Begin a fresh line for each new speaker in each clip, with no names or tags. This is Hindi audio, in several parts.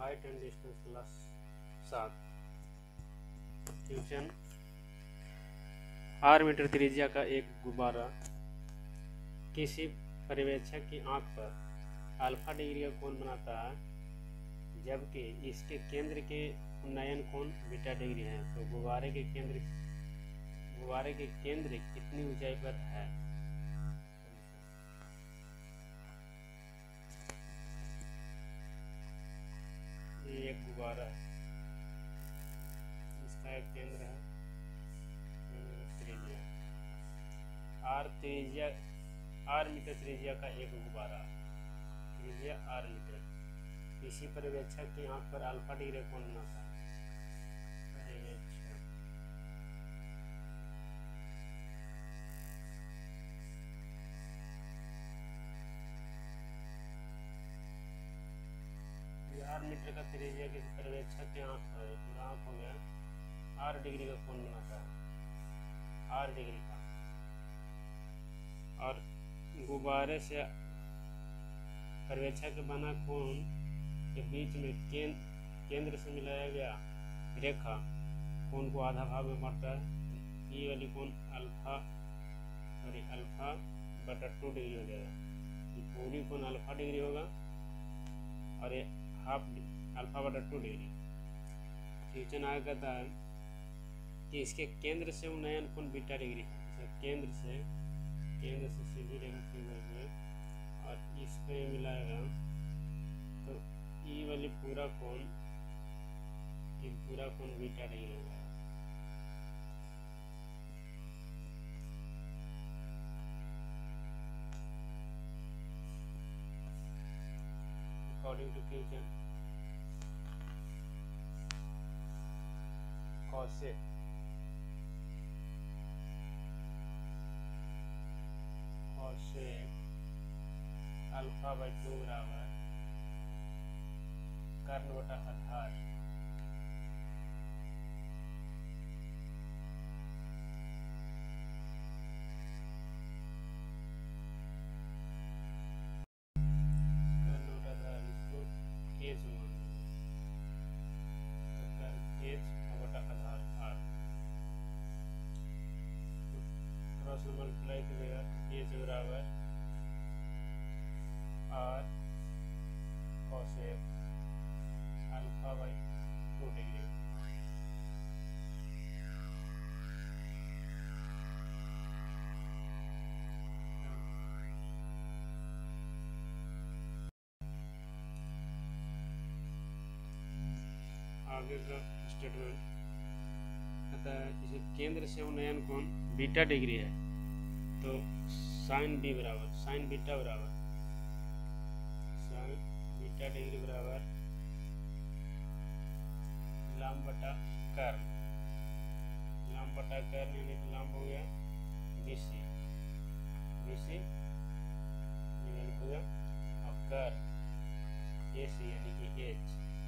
Height and distance class 7। Question 8 metre त्रिज्या का एक गुब्बारा किसी पर्यवेक्षक की आंख पर अल्फा डिग्री का कोण बनाता है, जबकि इसके केंद्र के उन्नयन कोण बीटा डिग्री है। तो गुब्बारे के केंद्र कितनी ऊंचाई पर है? ये एक गुब्बारा है, इसका एक केंद्र है त्रिज्या आर मीटर त्रिज्या का एक गुब्बारा, त्रिज्या आर मीटर, किसी पर्यवेक्षक की आंख पर अल्फा डिग्री कोण बनाता है। आर मीटर का त्रिज्या किसी पर्यवेक्षक की आंख पर, पूरा आंख हो गया, आर डिग्री का कोण बनाता है, आर डिग्री का। और गुब्बारे से पर्यवेक्षक के बना कोण के बीच में केंद्र से मिलाया गया रेखा कोण को आधा भाग में बांटता है। ये वाली कोण अल्फा बटा 2 डिग्री हो जाएगा। ये पूरी कोण अल्फा डिग्री होगा और ये हाफ अल्फा बटा 2 डिग्री। क्वेश्चन आगे कहता है कि इसके केंद्र से उन्नयन कोण बीटा डिग्री है। केंद्र से सीधी रेखा की गई है और इस पे मिलाएगा तो ये वाली पूरा कोण बीटा डिग्री होगा। According to question cosec alpha by 2 बराबर कर्ण बटा आधार इसको एच बटा आधार आर क्रॉस मल्टीप्लाई करेगा एच बराबर R cosec alpha by 2 degree. आगे का स्टेटमेंट कहता है इसे केंद्र से उन्नयन कोण बीटा डिग्री है, तो साइन बीटा डिग्री बराबर लंब बटा कर्ण यानी कि लंब हो गया बीसी हो गया और कर्ण एसी यानी कि एच।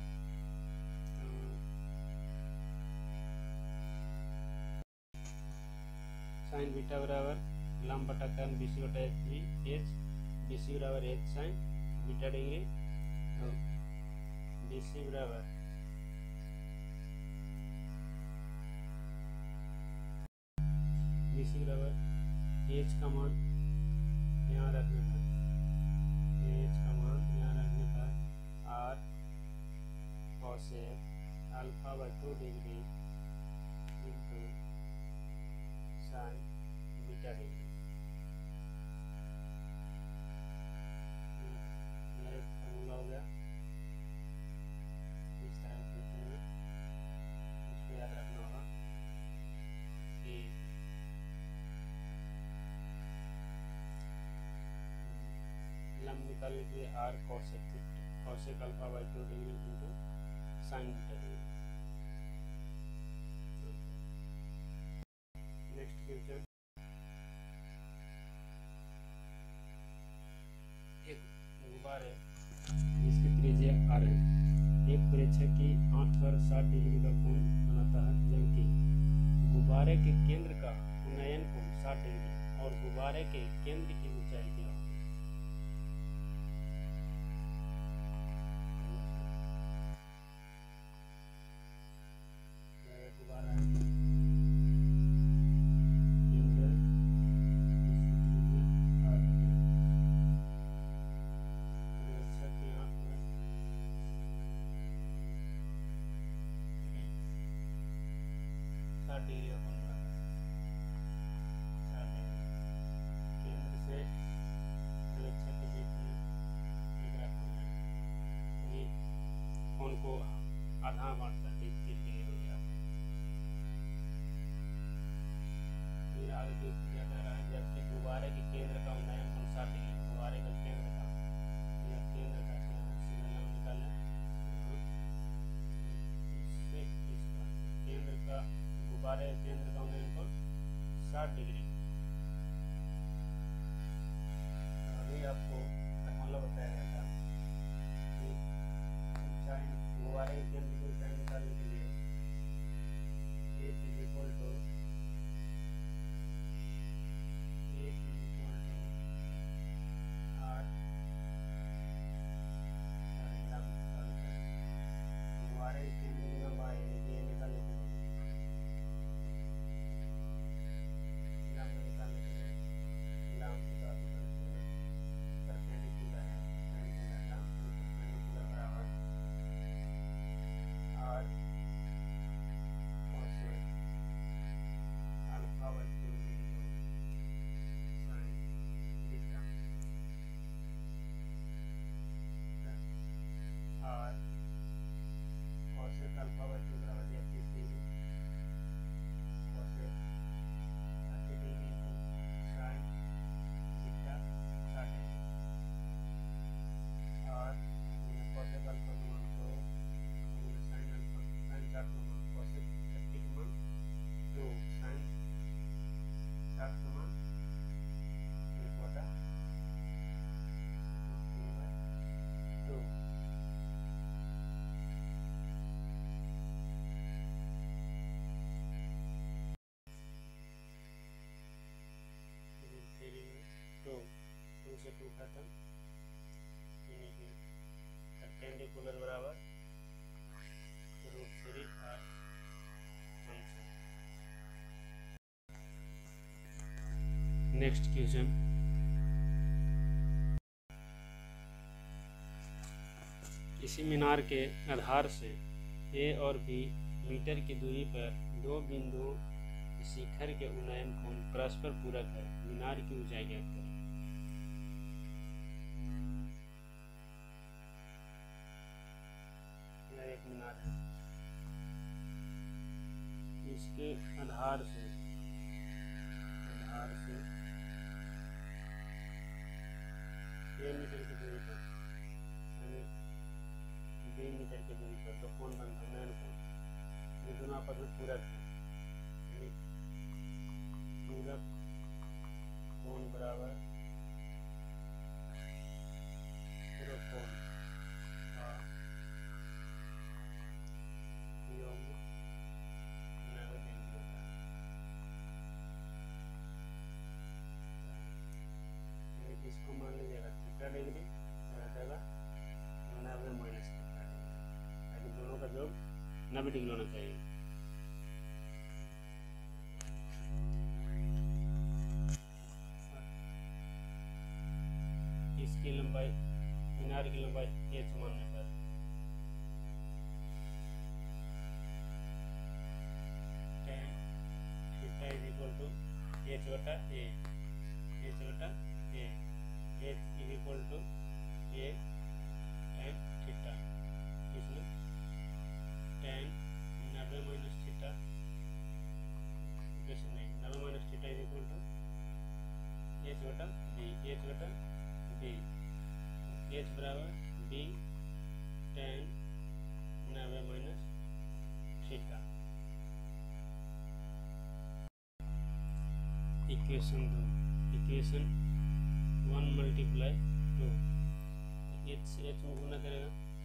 साइन बीटा बराबर लंब बटा कर्ण बीसी बटा एच, बीसी बराबर H sine beta degree, BC बराबर एच का मान यहाँ रखने था, R cosec alpha by 2 degree into sine beta degree. एक फॉर्मूला हो गया, इस तरह से इसको याद रखना होगा कि लंब निकालने के लिए R cosec alpha by 2 degree into sine beta degree. Next question, एक गुब्बारे जिसकी त्रिज्या आर है, एक पर्यवेक्षक की आंख पर 60 डिग्री का कोण बनाता है, जबकि गुब्बारे के केंद्र का उन्नयन कोण 60 डिग्री और गुब्बारे के केंद्र की ऊंचाई क्या होगी? 60 डिग्री का कोण बनाता है, 60 डिग्री केंद्र से त्रिज्या के बीच में एक कोण है, ये कोण को आधा बांटता है, 30 डिग्री हो गया। फिर आगे जो क्या कह रहा है, जबकि गुब्बारे के केंद्र का उन्नयन कोण 60 डिग्री, गुब्बारे का केंद्र का निकालें, इससे इसका केंद्र का गुब्बारे केंद्र का उन्नयन कोण 60 डिग्री। अभी आपको फॉर्मूला बताया गया था कि ऊंचाई गुब्बारे के केंद्र की ऊंचाई निकालने के लिए H is equal to R गुब्बारे के केंद्र की लंबाई ये निकालने के लिए लंबा निकालने के लिए लंबा परपेंडिकुलर है, परपेंडिकुलर बराबर R cos alpha by 2 sin theta, R cos alpha by 2 बराबर 30 degree, cos 30 degree sin theta 60 degree, और cos अल्फा का मान तो sin अल्फा sin 60 का मान cos 30 का मान 2 sin 60 का मान 1/2। टू से 2 खत्म, परपेंडिकुलर बराबर √3 R आंसर। नेक्स्ट क्वेश्चन, किसी मीनार के आधार से A और B मीटर की दूरी पर दो बिंदुओं शिखर के उन्नयन कोण परस्पर पूरक है, मीनार की ऊंचाई ज्ञात करें। यह एक मीनार है, इसके आधार से A मीटर की दूरी पर यानी B मीटर की दूरी पर दो कोण बनते हैं, उन्नयन कोण, ये दोनों आपस में पूरक है, यानी पूरक कोण बराबर पूरक कोण का योग 90 डिग्री होता है। इसको मान लीजिएगा 30 डिग्री और आ जाएगा 90 माइनस 30 डिग्री, ताकि दोनों का योग 90 डिग्री होना चाहिए। इसकी लंबाई मीनार की लंबाई h मानने पर tan theta is equal to h/a, h/a, h is equal to a tan theta, इसमें tan 90 माइनस थीटा इक्वेशन नहीं, 90 minus theta is equal to h/b, h बराबर b tan 90 minus theta. Equation 1 multiply 2, h में गुना करेगा,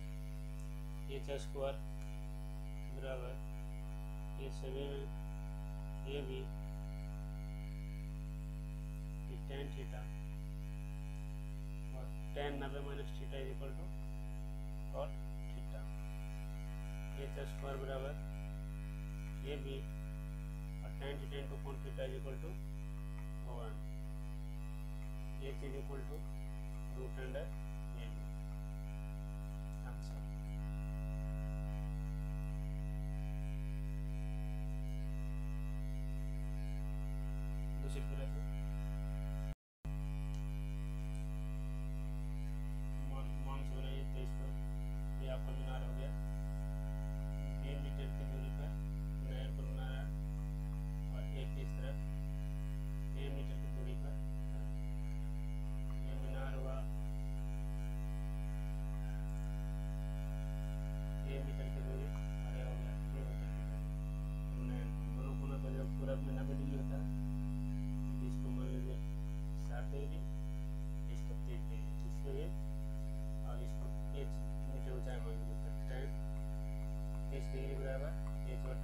h² बराबर ये सभी में ये भी tan थीटा और tan 90 minus theta is equal to cot theta, h² बराबर ये भी और tan theta into cot theta is equal to 1, h is equal to √a answer.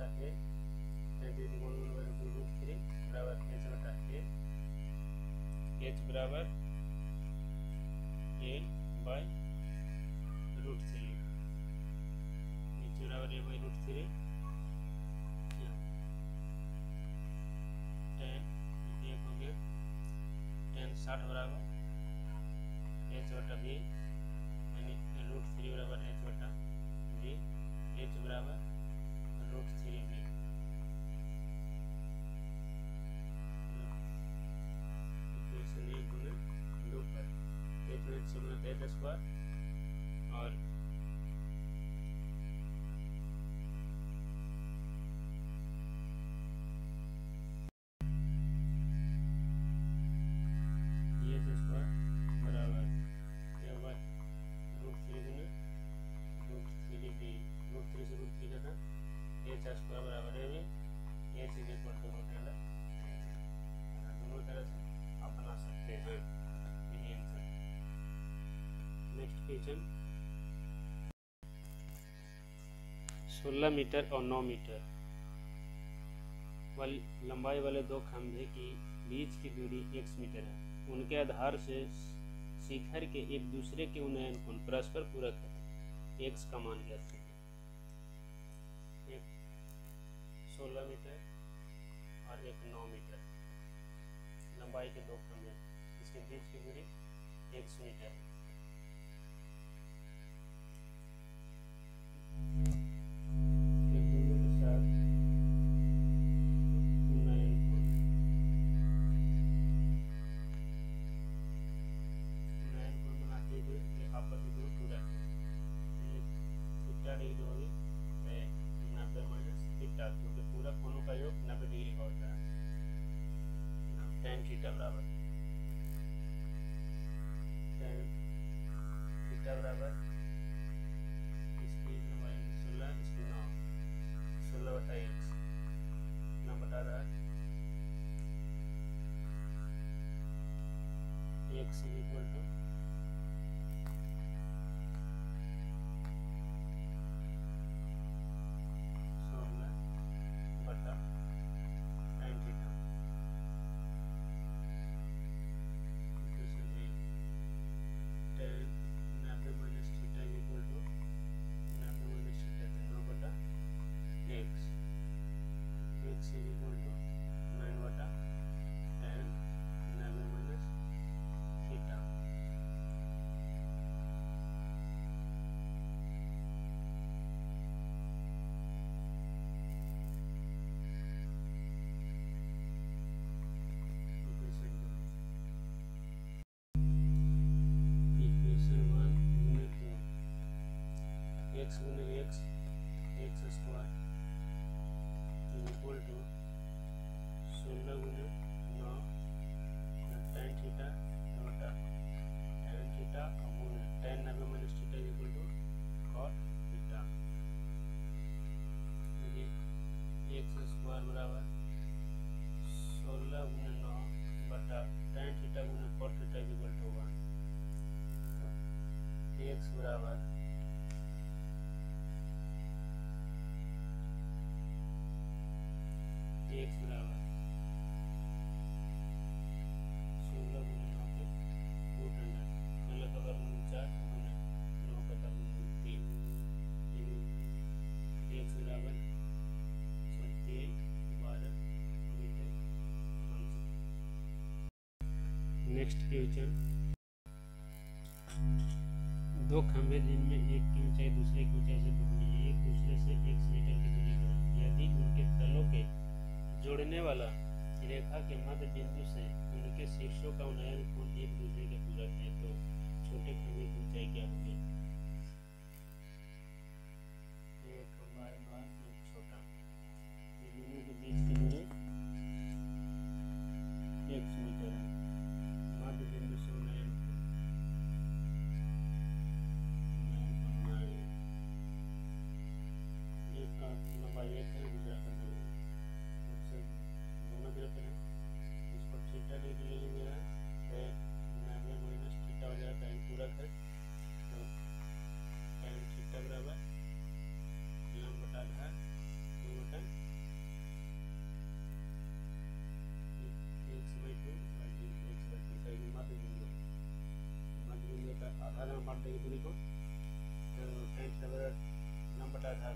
बटा ए, tan थीटा इक्वल 1/√3 बराबर h बटा ए, h बराबर a बाई √3, h बराबर a बाई √3, tan एक हो गया, tan 60 बराबर h बटा b, यानी √3 बराबर h बटा b, h बराबर √3b। इक्वेशन 1 गुना 2 पर h में से गुना h स्क्वायर और h स्क्वायर बराबर a बाई √3 गुना √3b, √3 से √3 घटा h स्क्वायर बराबर है भी h इज इक्वल टू √3, दोनों तरह से आप बना सकते हैं। यही आंसर। नेक्स्ट क्वेश्चन 16 मीटर और 9 मीटर वाली लंबाई वाले दो खंभे की बीच की दूरी x मीटर है। उनके आधार से शिखर के एक दूसरे के उन्नयन कोण परस्पर पूरक है, x का मान ज्ञात है। एक 16 मीटर और एक 9 मीटर लंबाई के दो खंभे, इसके बीच की दूरी x मीटर है। दोनों के साथ उन्नयन कोण बनाते हुए आपस में दोनों पूरक है। थीटा डिग्री होगी 90 माइनस थीटा, क्योंकि पूरक कोणों का योग 90 डिग्री का होता है। tan थीटा बराबर इसकी लंबाई 16, इसकी 9, 16 बटा x, कितना बटा रहा है x इक्वल टू 16 बटा tan theta. tan 90 minus theta equal to 90 minus theta 9 बटा x इज इक्वल टू 9 बटा tan 90 माइनस थीटा। x गुने x स्क्वायर इक्वल टू 16 गुने 9 tan थीटा बटा tan थीटा गुने tan 90 minus theta equal to cot theta. x square बराबर 16 गुने 9 बटा tan थीटा गुने cot theta equal to 1। x बराबर x बराबर 16 गुने 9 के रूट अंडर, मतलब का वर्गमूल 4 गुने 9 का वर्गमूल 3, x बराबर 3 12 मीटर। नेक्स्ट क्वेश्चन, दो खंभे जिनमें एक की ऊंचाई दूसरे की ऊंचाई से दुगनी है, एक दूसरे से x मीटर की दूरी पर है। यदि उनके तलों के जोड़ने वाला रेखा के मध्य बिंदु से उनके शीर्षों का उन्नयन कोण एक दूसरे के पूरक है, तो छोटे खंभे की ऊंचाई क्या होगी? एक खंभा एक छोटा, दोनों के बीच की दूरी x मीटर है। मध्य बिंदु से उन्नयन एक का लंबाई 1 है, दूसरा का 2 है, दोनों तरफ है। इसको थीटा डिग्री ले लेंगे, 90 माइनस थीटा हो जाएगा, tan पूरक है, तो tan थीटा बराबर लंब बटा आधार 2 बटा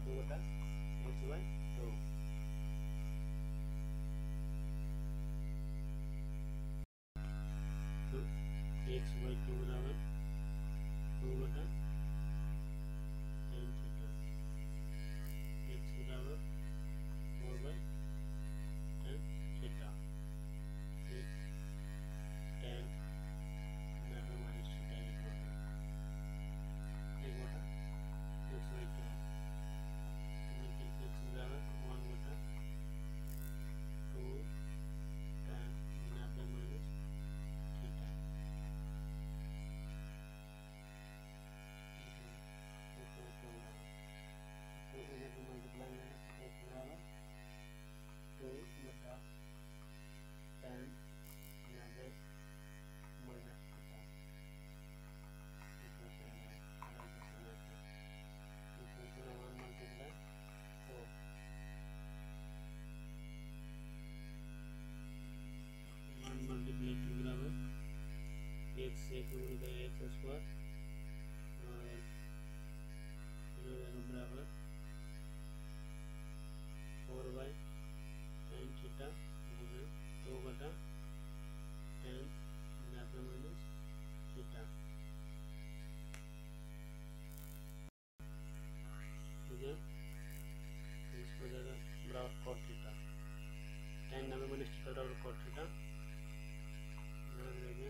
2 बटा x बाई 2। तो x बाई 2 बराबर 2 बटा tan थीटा, x बराबर 4 बाई tan थीटा, tan बराबर माइनस थीटा इक्वल टू 1 बटा x बाई 2, x बराबर 1 बटा 2 tan बराबर माइनस थीटा, तो इधर से मल्टीप्लाई में x बराबर 2 बटा tan बराबर माइनस थीटा, मल्टीप्लाई 4 1 मल्टीप्लाई 2 बराबर x से गुण गए x स्क्वायर और बराबर 4 बाई tan थीटा गुना 2 बटा tan बराबर माइनस थीटा, इसको ज़्यादा बराबर cot थीटा, tan बराबर माइनस थीटा बराबर cot थीटा, ध्यान रखिए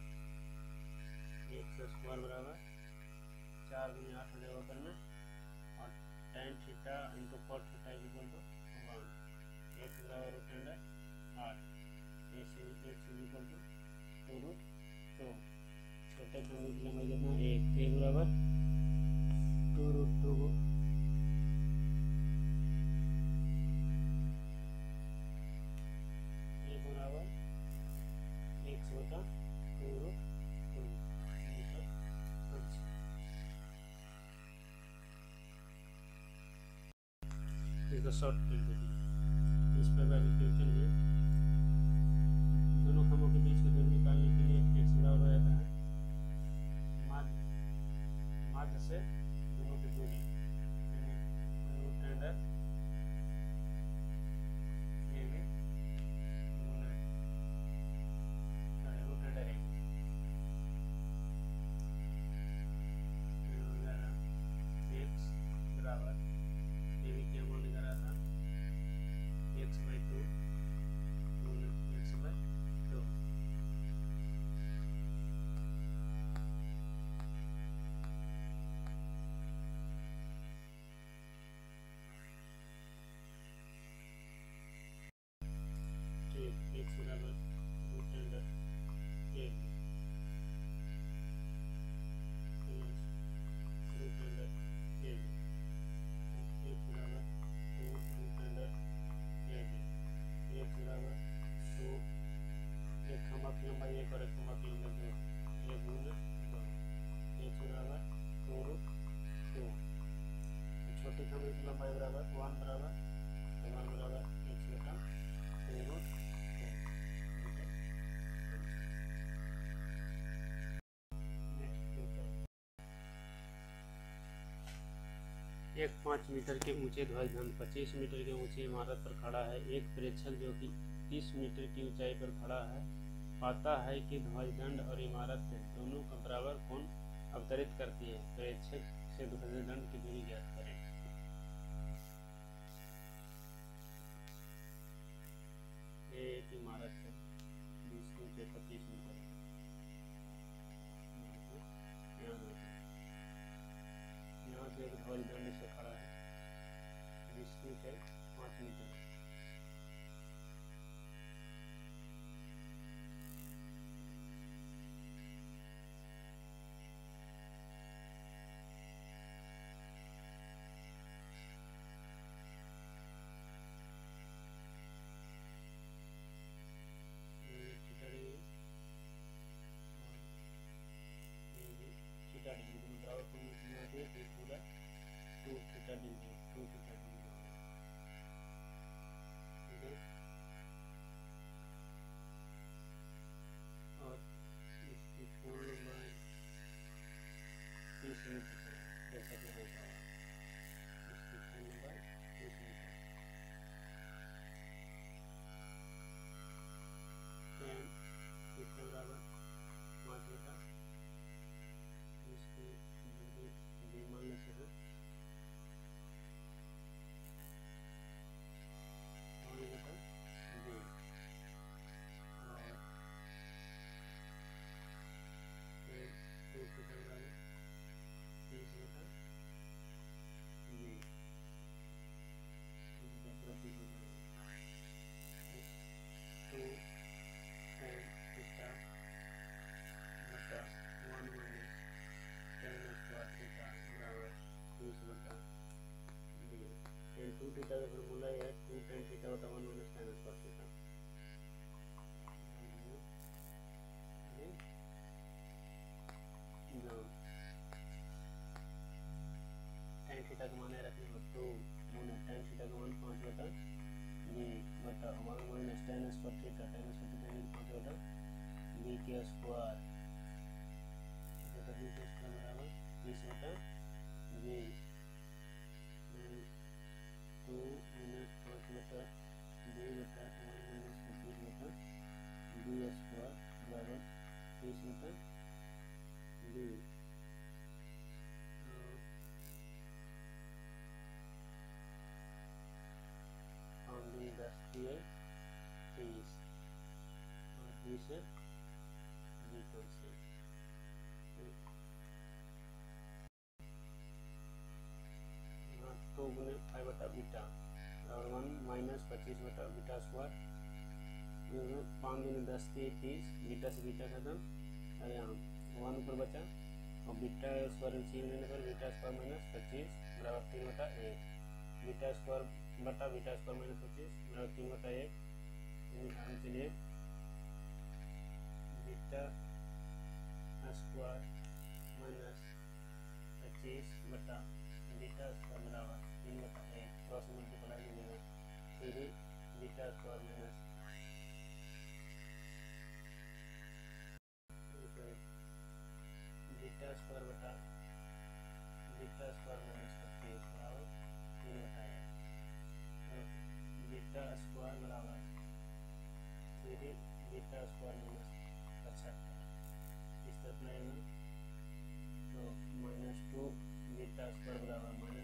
x स्क्वायर बराबर 4 गुना 8 हो जाएगा ऊपर में, और tan theta into cot theta equal to 1, x बराबर root under 8, x equal to 2 root 2, छोटे बिंदु की लंबाई कितना 1, तो बराबर 2 रूट 2 बराबर x बटा 2 रूट 2 मीटर। इसका शॉर्ट ट्रिक देखिए, इस पर क्वेश्चन है, दोनों खंभों के बीच की दूरी निकालने के लिए x बराबर हो जाता है माध्य से दोनों की दूरी root under root under x बराबर क्या मान निकाला था x by 2 x by 2, x बराबर root under a root under a, x बराबर 2 रूट अंडर a, x बराबर 2, एक खंभा की लंबाई 1 और एक खंभा की लंबाई 2, 1 गुना 2, x बराबर 2 रूट 2, छोटी खंभे की लंबाई बराबर 1 बराबर x बटा 2 रूट 2। एक 5 मीटर के ऊंचे ध्वजदंड 25 मीटर के ऊंची इमारत पर खड़ा है। एक प्रेक्षक जो कि 30 मीटर की ऊंचाई पर खड़ा है पाता है कि ध्वजदंड और इमारत दोनों का बराबर कोण अवतरित करती है। प्रेक्षक से ध्वजदंड की दूरी ज्ञात करें। ये एक इमारत है जिसकी ऊंचाई 25 मीटर है। यहाँ से एक ध्वजदंड से खड़ा है जिसकी ऊंचाई 5 मीटर है। पूरा 2 थीटा डिग्री और इसकी कोण लंबाई 30 मीटर है जैसा कि देखा हुआ। इसकी कोण टू थीटा का फॉर्मूला है 2 tan थीटा बटा 1 minus tan square theta. tan theta का मान रखने को 2 tan थीटा का मान 5 बटा b बटा 1 माइनस tan स्क्वायर थीटा 5 बटा b के स्क्वायर बराबर 20 बटा b 2 माइनस 5 बटा b बटा 1 माइनस 25 बटा b स्क्वायर बराबर 20 बटा b। फाउंडिंग 10 दिए 30 और 20 है b कॉन्स्टेंट। तो गुने 5 बटा बीटा और 1 माइनस 25 बटा बीटा स्क्वायर 5 गुने 10 दिए 30 बीटा से बीटा खत्म और यहाँ 1 ऊपर बचा और बीटा स्क्वायर चीज लेने पर बीटा स्क्वायर माइनस 25 बराबर 3 बटा 1 बीटा स्क्वायर बटा बीटा स्क्वायर माइनस 25 बराबर 3 बटा 1। निकालने के लिए बीटा स्क्वायर माइनस 25 बटा बीटा स्क्वायर बराबर 3 बटा 1 क्रॉस मल्टीप्लाई कीजिएगा 3 beta square minus beta square बटा बीटा स्क्वायर माइनस 25 बराबर 3 बटा 1 बीटा स्क्वायर बराबर 3 बीटा स्क्वायर माइनस 75 इस तरफ लाएंगे तो -2 बीटा स्क्वायर बराबर